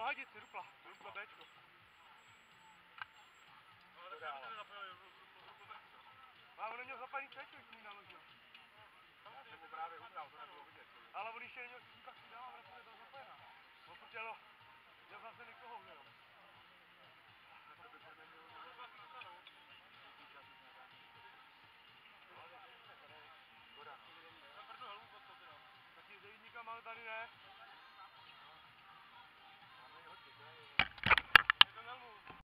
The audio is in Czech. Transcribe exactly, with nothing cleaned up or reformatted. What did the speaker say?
Pohadici, rupla, rupla Bčko. Ale tak já bych zapojil A on neměl zapaný Cčko, když mi naložil. Já jsem mu právě ubral, to nebylo vidět. Ale on ještě neměl si tak přidal a vrátil je tam zapojená. No protože no, měl zase někoho, že jo. To by podle mě mělo Taky zejít nikam, ale tady ne.